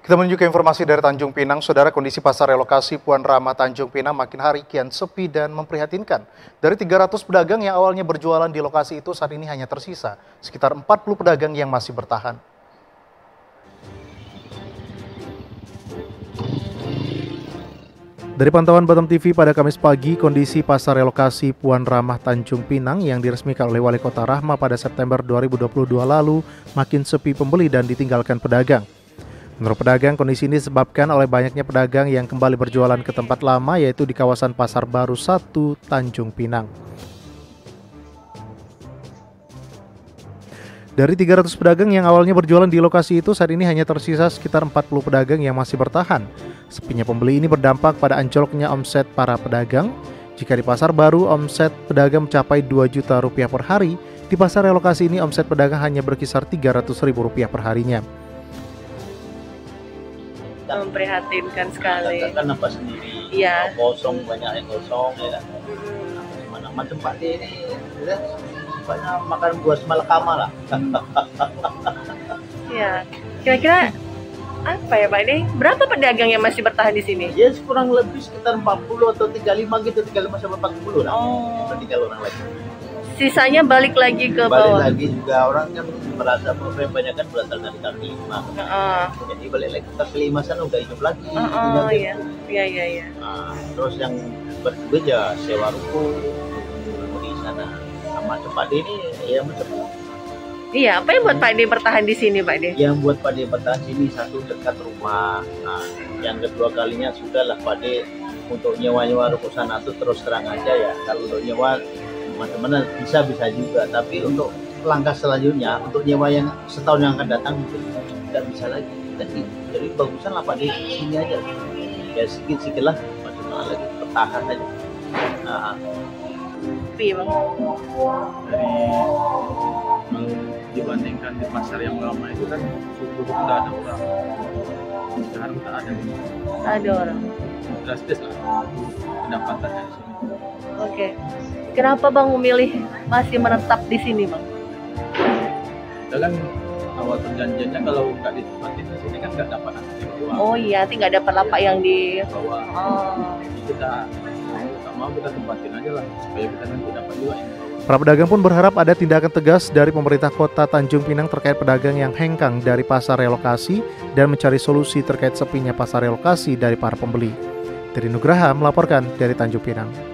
Kita menuju ke informasi dari Tanjung Pinang. Saudara, kondisi pasar relokasi Puan Rama Tanjung Pinang makin hari kian sepi dan memprihatinkan. Dari 300 pedagang yang awalnya berjualan di lokasi itu, saat ini hanya tersisa sekitar 40 pedagang yang masih bertahan. Dari pantauan Batam TV pada Kamis pagi, kondisi pasar relokasi Puan Rama Tanjung Pinang yang diresmikan oleh Wali Kota Rahma pada September 2022 lalu makin sepi pembeli dan ditinggalkan pedagang. Menurut pedagang, kondisi ini disebabkan oleh banyaknya pedagang yang kembali berjualan ke tempat lama, yaitu di kawasan Pasar Baru 1, Tanjung Pinang. Dari 300 pedagang yang awalnya berjualan di lokasi itu, saat ini hanya tersisa sekitar 40 pedagang yang masih bertahan. Sepinya pembeli ini berdampak pada anjloknya omset para pedagang. Jika di Pasar Baru, omset pedagang mencapai 2 juta rupiah per hari, di pasar relokasi ini omset pedagang hanya berkisar 300 ribu rupiah per harinya. Memprihatinkan sekali. Kan nampak sendiri, Iya. kosong, banyak yang kosong ya kan. Mana tempat ini ya, banyak makan buah semalakama lah. Iya. Kira-kira apa ya Pak ini? Berapa pedagang yang masih bertahan di sini? Ya kurang lebih sekitar 40 atau 35 gitu, 35 sampai 40 lah. Oh. Atau 3 orang lagi. Sisanya balik lagi ke Balik bawah. lagi juga orang kan merasa kebanyakan berasal dari kaki lima. Jadi balik lagi ke kaki lima sana udah hidup lagi. Iya. Iya. Nah, terus yang berduit ya sewa ruko di sana. Sama tempat ini ya macam Iya, apa yang buat Pak D bertahan di sini Pak D? yang buat Pak D bertahan sini, satu dekat rumah. Nah, yang kedua kalinya sudahlah Pak D untuk nyewa ruko sana tuh terus terang aja ya. Kalau untuk nyewa mana-mana bisa juga, tapi untuk langkah selanjutnya untuk nyewa yang setahun yang akan datang itu tidak bisa lagi. Jadi bagusan lah Pak di sini aja. Ya sedikit lah, maksudnya lagi bertahan aja. Nah, Bang. Dari dibandingkan di pasar yang lama itu kan subuh udah ada orang, sekarang tak ada. Ada orang. Drastis lah pendapatannya di sini. Oke. Kenapa Bang memilih masih menetap di sini Bang? Kita kan awal perjanjiannya kalau nggak ditempatin di sini kan nggak dapat nanti uang. Oh iya, nanti nggak dapat lapak yang di. Bawah. Oh. Jadi kita mau kita tempatin aja lah supaya kita nanti dapat juga yang bawah. Para pedagang pun berharap ada tindakan tegas dari pemerintah kota Tanjung Pinang terkait pedagang yang hengkang dari pasar relokasi dan mencari solusi terkait sepinya pasar relokasi dari para pembeli. Tri Nugraha melaporkan dari Tanjung Pinang.